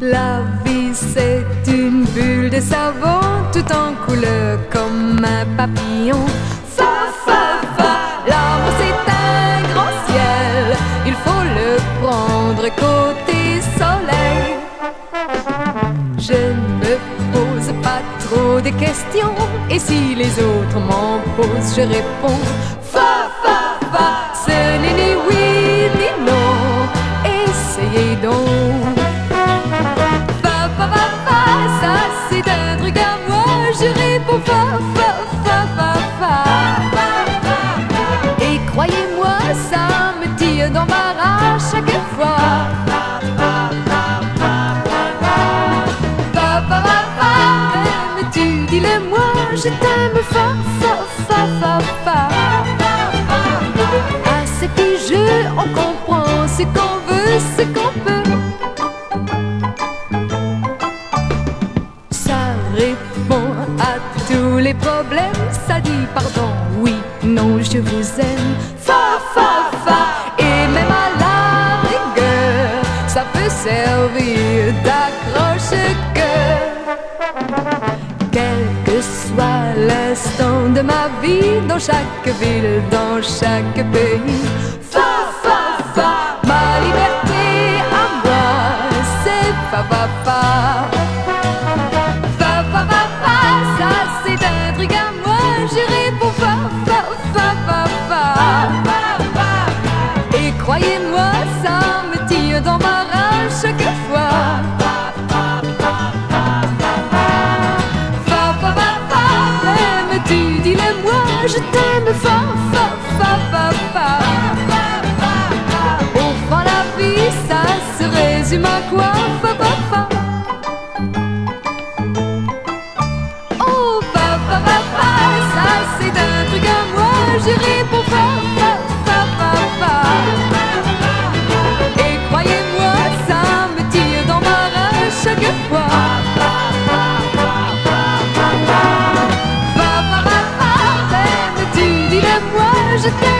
La vie c'est une bulle de savon tout en couleur comme un papillon. Fa, fa, fa, l'amour c'est un grand ciel, il faut le prendre côté soleil. Je ne me pose pas trop de questions, et si les autres m'en posent, je réponds. Fa, fa, fa, ce n'est ni oui ni non, essayez donc. Fa, fa, fa, fa, ça c'est un truc à moi, je réponds fa, fa, fa, fa, fa. Et croyez-moi, ça me tire dans ma rage chaque fois. Dis-le-moi, je t'aime, fa, fa, fa, fa, fa. À ces petits jeux, on comprend ce qu'on veut, ce qu'on peut. Ça répond à tous les problèmes, ça dit pardon, oui, non, je vous aime. Fa, fa, fa, et même à la rigueur, ça peut servir d'accroche-cœur. Quel que soit l'instant de ma vie, dans chaque ville, dans chaque pays, fa, fa, fa, ma liberté à moi, c'est fa, fa, fa. Fa, fa, fa, fa, ça c'est un truc à moi, je réponds fa, fa, fa, fa, fa. Et croyez-moi, ça me tire dans ma rage chaque fois. Je t'aime, fa, fa, fa, fa, fa. Au fond la vie, ça se résume à quoi? Fa, fa, fa. Oh, fa, fa, fa, fa, ça c'est un truc à moi, je réponds fa, fa, fa, fa, fa. Et croyez-moi, ça me tire dans ma rage chaque fois. Je t'aime.